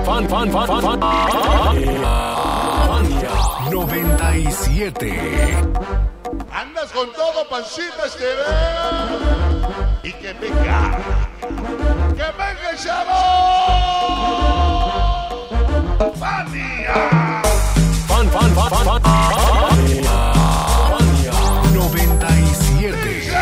97. Andas con todo, Pancitas TV. Y que venga el sabor. Fania. 97.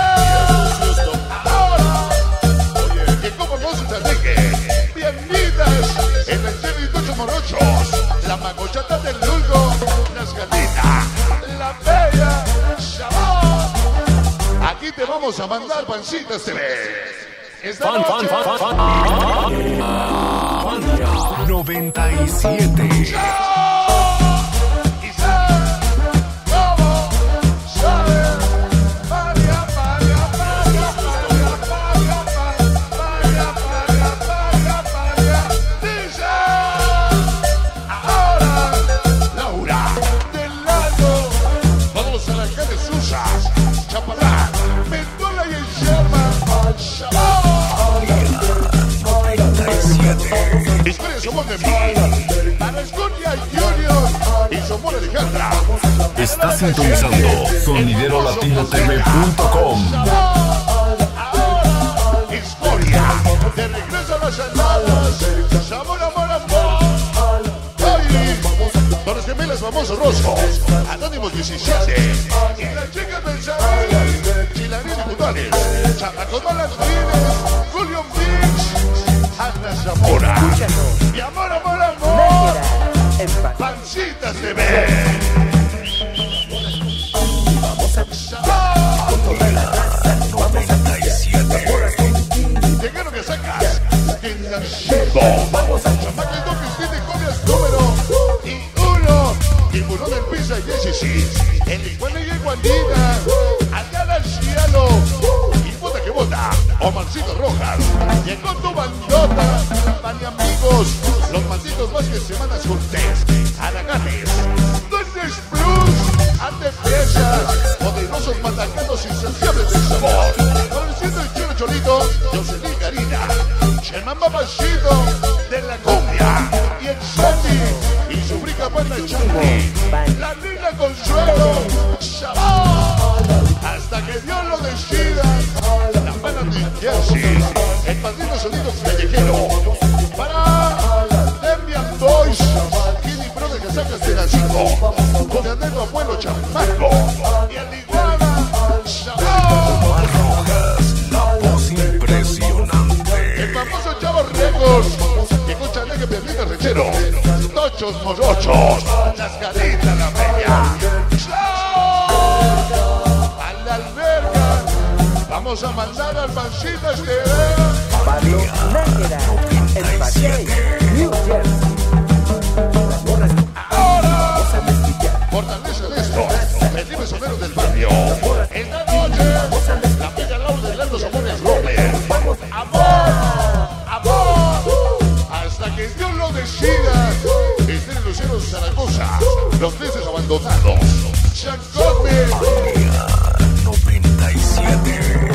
Ahora, oye, que como no se te aleje. Bienvenidas en el Chevy Tochos Morochos. La magochata del Lugo, las galitas, la bella sabor. Aquí te vamos a mandar Pancitas TV. Esta noche, 97. para Escocia Junior y Somos Alejandra. Está sintonizando soniderolatino.tv.com. Historia, de regreso a las andadas. Sabor, amor, amor. Oye, con los gemelos famosos Roscos, Anónimos 17 y las chicas del saber, Chilarín y Putales, Chamacos Malandrines, Julio Mix, Ana Zamora. Mi amor, amor, amor. Pancitas TV. Vamos a controlar la raza. 97. Llegaron que sacas. En la vamos a chamaca y Cristina y copias número y 1. Y buró del pizza y Jessy. El iguana y el guandina. Allá al cielo. Y bota que bota. Omarcito Rojas. Llegó tu bandota. Van amigos. Los malditos más que semanas juntes. Araganes. Duendes Plus. Ante piezas. Poderosos matacanos insaciables del sabor. Floreciendo el chino cholito. Jocelyn Karina. Sherman Papachito. De la cumbia. Y el Sandy. Y su brica panda Chanti. La linda Consuelo. Sabor. Hasta que Dios lo decida. La pana de Jersey. El padrino sonido callejero. Para Demian Boys. Kitty Pro de Casacas de la 5. Con el negro abuelo chamaco. Y el iguana. Sabor. La voz impresionante. El famoso Chavo Records. Que con chaleque piernita rechero. Tochos morochos. Las galitas, la bella. A la alberga. Vamos a mandar al Pancitas TV. Pablo Nájera, el Paquete, New Jersey. Ahora, fortaleza de esto. Felipe Sonero del barrio. Esta noche, la bella Laura de Lando Zamores Robert. Amor, amor. Hasta que Dios lo decida. Estén en Lucero Zaragoza. Los peces abandonados. Chacome. 97.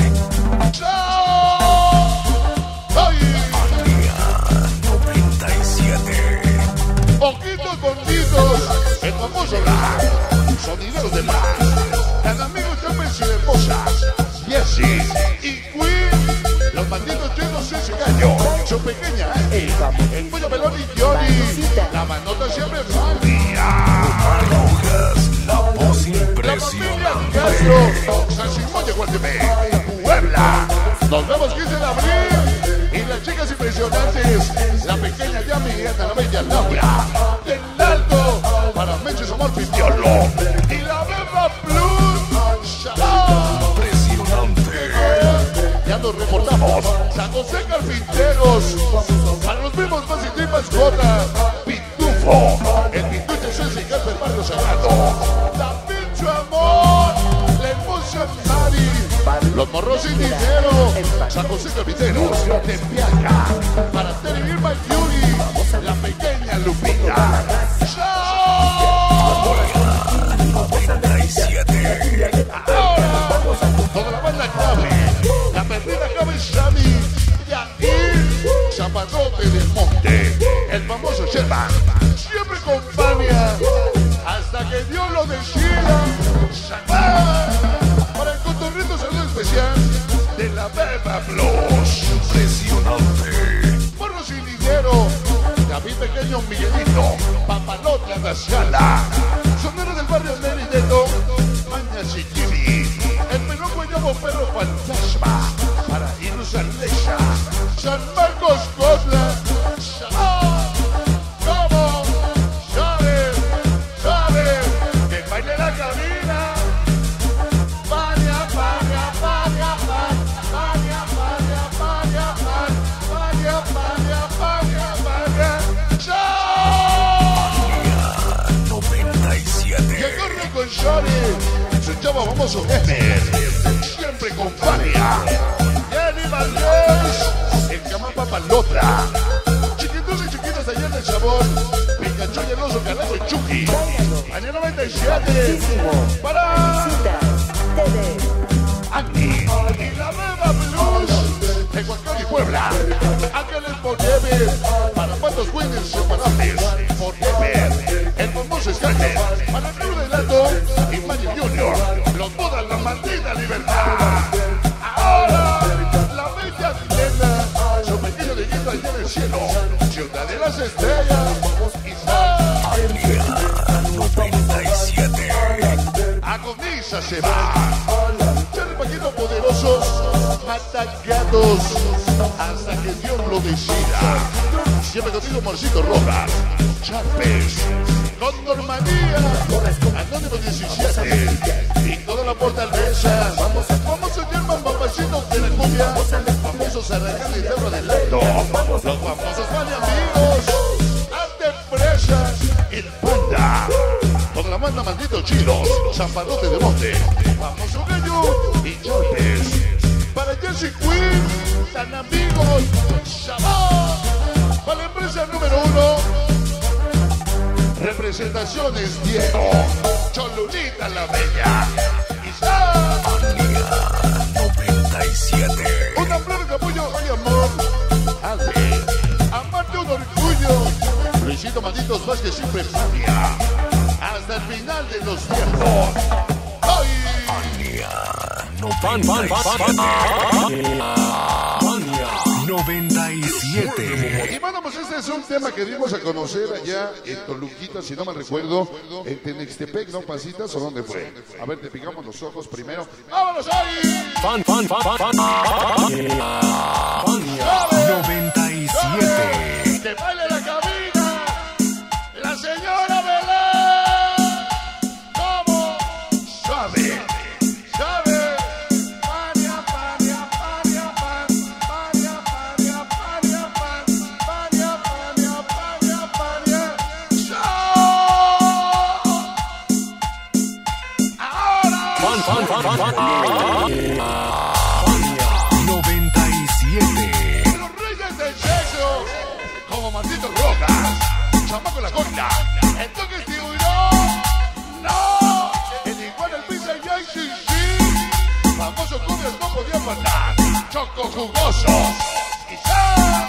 Ojitos gorditos, el famoso rap, sonideros de más, tan amigos Chapes y de Posas, Jessie y Queen, los malditos llenos ese gallo, su pequeña Angie, el pollo melón y Johnny, la manota siempre Fania, La voz la familia impresionante. Castro, San Simón de Guatemala, Puebla, nos vemos 15 de abril. Y las chicas impresionantes, la pequeña Yami y la bella Laura, del alto, para Meches Amor Pitiolo, y la beba Plus, Shalom. Impresionante. Ya nos reportamos, San José Carpinteros, para los mismos más y tripas Gota, Pitufo, el Pitucho César del Barrio Sagrado, la Pincho Amor, la hermosa Mari, los morros sin dinero, San José Carpinteros, de Piaca, para Terry Irma Yuri, la pequeña Lupita. ¡Chao! 97. Ahora, toda la banda clave, la perdida Cabe Shani, Yair, Zapadote del Monte, el famoso Sherman, siempre acompaña hasta que Dios lo decida. Para el cotorrito saludo especial de la Beba Blues. Impresionante. Porro sin dinero, David Pequeño, Miguelito, Papalota, la Sala, sonero del barrio Merideto, Maña Chiquiri, el pelón guayabo perro fantasma, para irnos a Lecha, San Marcos, Cosla, ¿cómo? ¿Sabe? Que baile la cabina. Vaya, vaya, vaya, vaya, vaya, vaya, vaya, vaya, vaya, vaya, vaya. 97. Llegó Rico Shorty, su chavo famoso jefe, siempre con Fania. Jenny Valdés, el Camán Papalotra. Chiquitos y chiquitas allá en el sabor. Pikachu y el oso Calazo y Chucky. Año 97. Para Andy y la Beba Blues de Huacán y Puebla. Ángeles Forever. Para cuantos Winners separables. Forever. El famoso Scarlet. Para el Club de Lato y Magic Junior. Los bodas la maldita libertad. Ahora la bella Dilena. Su pequeño leyenda allá en el cielo. Ciudad de las estrellas. Ania 97. Agoniza se va. Cherry Paquito poderosos, atacados hasta que Dios lo decida. Siempre contigo Marcito Rojas, Chapes, con Normanía, Anónimo 17 y toda la fortaleza. Vamos a German, papacito de la cumbia, famosos Arracán y Terra del Leto, los famosos Mani amigos, Arte Presas, el Panda. Toda la banda Maldito Chilos, Zapadote de Monte, famoso Gallo y Chapes. Para Jesse Queen, tan amigos, Shabbat. Para la empresa número 1, representaciones Diego, Cholulita la Bella. Ania 97. Un aplauso de apoyo y amor. Ale, amarte un orgullo. Luisito Malditos Vázquez siempre Fania. Hasta el final de los tiempos. ¡Ay! Ania 97. Y bueno, pues este es un tema que dimos a conocer allá en Toluquita, si no me recuerdo, en Tenextepec, ¿no, Pasitas? ¿O dónde fue? A ver, te picamos los ojos primero. ¡Vámonos ahí! 97. ¡Que baile la cabina! ¡La señora Belén! ¿Cómo? ¡Sabe! ¡Sabe! ¡Pania, pania, pania, pan! ¡Pania, pania, pania, pan! ¡Pania, pania, pania, pania! ¡Ahora! 97. Los reyes del sexo, como Marcito Rojas, Chamaco la Cogna, el toque es tiburón, no, el igual el pizza y ICC, famoso cumbias no podía faltar, choco jugoso, quizá.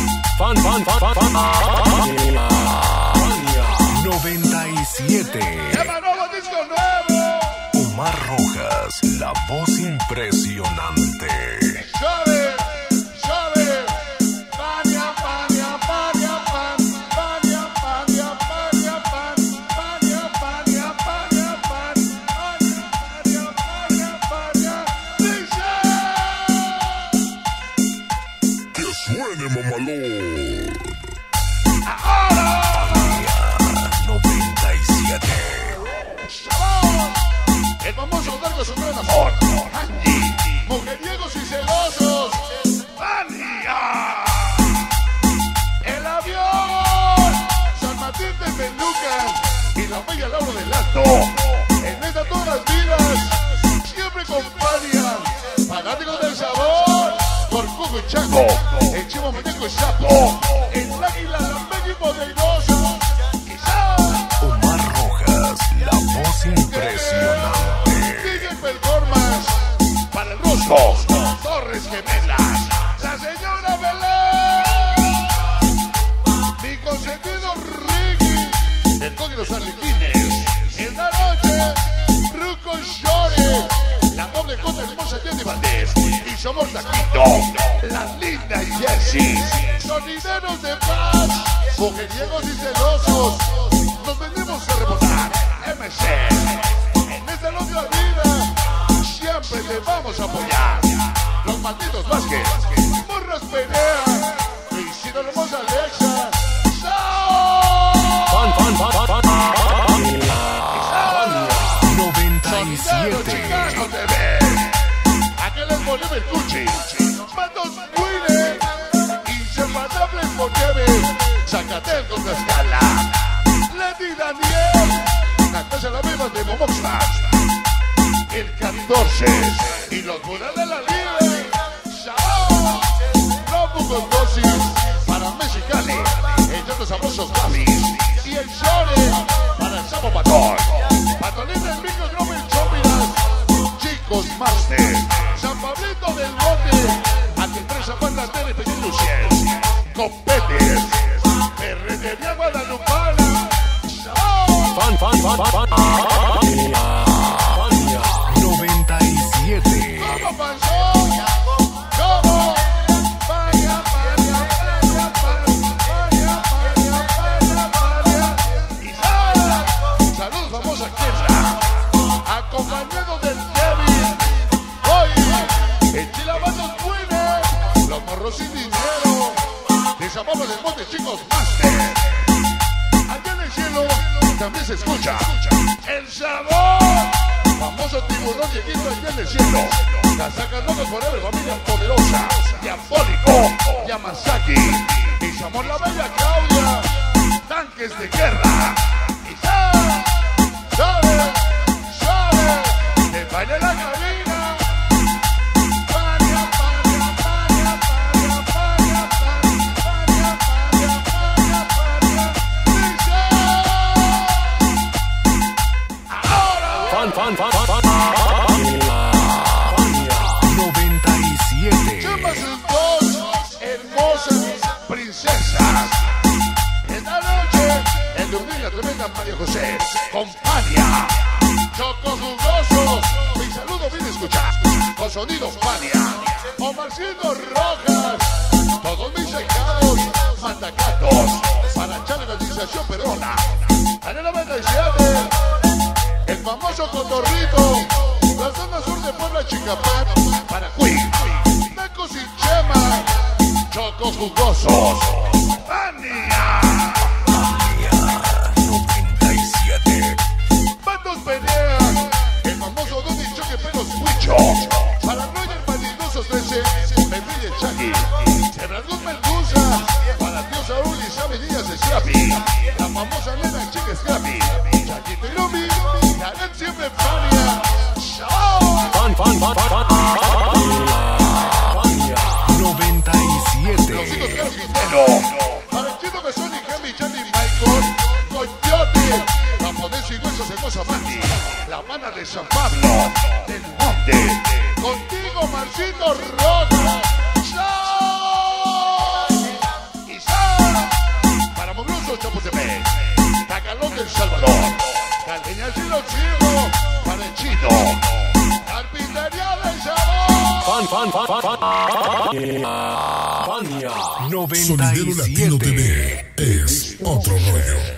97. ¡Llama nuevo disco nuevo! Omar Rojas, la voz impresionante. ¡Sabe! ¡Sabe! ¡Pania, pania, pania, pan! ¡Pania, pania, pania, pan! ¡Pania, pania, pania, pan! ¡Pania, pania, pania, pania! ¡Dice! Que suene, mamalón. ¡Ahora! 97. El famoso Darko su gran amor. Andy. Mujeriegos y celosos. ¡Ania! El avión. San Martín de Peluca. Y la bella Laura del Alto. En esta todas las vidas. Siempre acompañan. Fanáticos del sabor. Por Cuco y Chaco. El chivo muñeco y sapo. El águila, la poderoso. Omar Rojas, la voz impresionante. DJ Performance para el Rusco, Torres Gemelas, la señora Belén, mi los arlequines. En la noche, Ruco Shore, la doble contra hermosa Jenny Valdés. Y somos Taquito, la linda y Jessie. Sonideros de paz, mujeriegos y celosos. Nos venimos a rebotar. MC, en esta loca vida, siempre te vamos a apoyar. Los malditos Vázquez, Morras Perea, Isidro Hermosa Alexa. Chicago TV, aquel es Bolívar Cuchi, Matos Wille, Inseparable Monteve, Zacatecos con la escala, Lady Daniel, Natasha la Viva de Momoxla, el 14 y los Murales de la Libre, Shao, Lobo con dosis para Mexicali, el Chato Sabroso Gaby y el Shore para el Sapo Patón, Patolín del Mico Global Chopiras, Chicos Master, San Pablito del Monte, Ante San Juan Latera y Pequeño Luciés, Competes, Ferretería Guadalupana, Fan 97. ¿Cómo pasó? ¿Cómo? Vaya. Y saludos famosa Kendra, acompañado del Kevin. Hoy, el Chilabanos Buene, los morros sin dinero, de San Pablo del Monte, Chicos Master. Allá en el cielo también se escucha el sabor. Famoso tiburón Dieguito allá en el cielo. Casaca Locos Forever, familia poderosa. Diabólico, Yamazaki. Y Samor la bella Claudia. Tanques de guerra. Y sabe, te baila la cabina. Fan 97. Llama sus dos hermosas princesas. En la noche, el dormir la tremenda María José. Compañía, Chocos Jugosos. Mi saludo bien escuchado. Con sonidos Fania. Omarcito Rojas. Todos mis secados. Mandacatos. Para echarle la organización perrona. En el 97. El famoso Cotorrito, la zona sur de Puebla, Chicapán, para Queen, Tacos y Chema, Chocos Jugosos, Fania, 97. Patos Pelea, el famoso Donny Choque Pelos Huicho, para Roger Palidosos 13, Pepe y el Chagui, Sebradgón Melguza, para Tío Saúl y Sabi Díaz de Scrappy, la famosa nena Chica Scrappy, Chaquito y Lomi, Harán siempre Fania. Fan 97. Los hijos Carlos Quintero. Para el chino que son y Cami, Charlie, Michael. Coyote. Japonés y huesos hermosa Mandy. La mana de San Pablo. Del Monte. Contigo, Marcito Roja. Y para Mogroso, Chapultepec. Tagalón del Salvador. Caldeñas y los chicos. Para el chino. Carpintería del Sabor. Fania Sonidero Latino 97. TV es otro rollo.